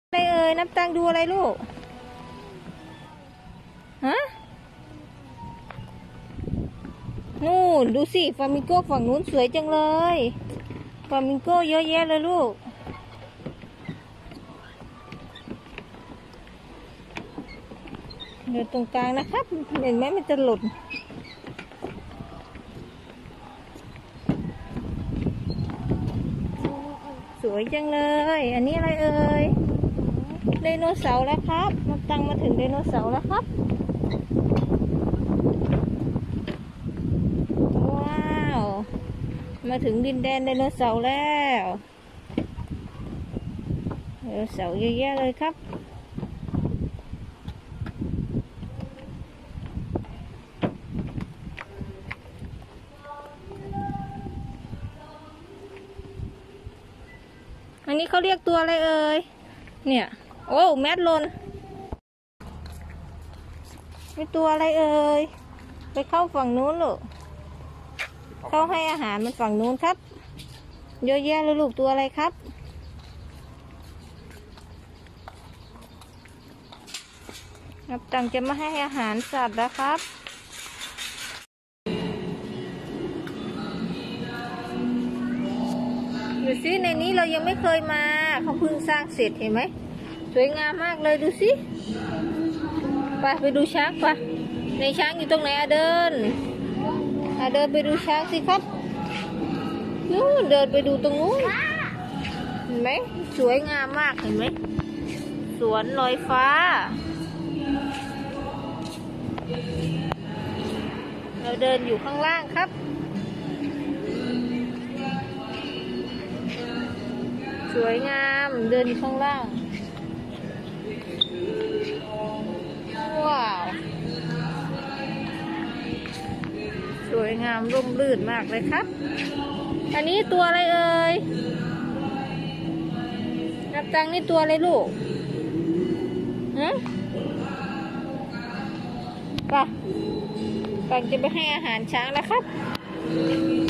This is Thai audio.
อะไรเอ่ยนับตังดูอะไรลูกฮะนู่นดูสิฟลามิงโก้ฝั่งนู้นสวยจังเลยฟลามิงโก้เยอะแยะเลยลูกเดินตรงกลางนะครับเห็นไหมมันจะหล่นสวยจังเลยอันนี้อะไรเอ่ยไดโนเสาร์แล้วครับนับตังมาถึงไดโนเสาร์แล้วครับว้าวมาถึงดินแดนไดโนเสาร์แล้วไดโนเสาร์เยอะแยะเลยครับอันนี้เขาเรียกตัวอะไรเอ่ยเนี่ยโอ้แมดลนนี่ตัวอะไรเอ่ยไปเข้าฝั่งนู้นลูกเข้าให้อาหารมันฝั่งนู้นครับเยอะแยะเลยลูกตัวอะไรครับนับตังจะมาให้อาหารสัตว์แล้วครับดูสิในนี้เรายังไม่เคยมาเขาเพิ่งสร้างเสร็จเห็นไหมสวยงามมากเลยดูสิไปดูช้างไปในช้างอยู่ตรงไหนเดินไปดูช้างสิครับนู้นเดินไปดูตรงนู้นเห็นไหมสวยงามมากเห็นไหมสวนลอยฟ้าเราเดินอยู่ข้างล่างครับสวยงามเดินอยู่ข้างล่างว้าวสวยงามร่มรื่นมากเลยครับอันนี้ตัวอะไรเอ่ยนับตังนี่ตัวอะไรลูกฮะไปจะไปให้อาหารช้างแล้วครับ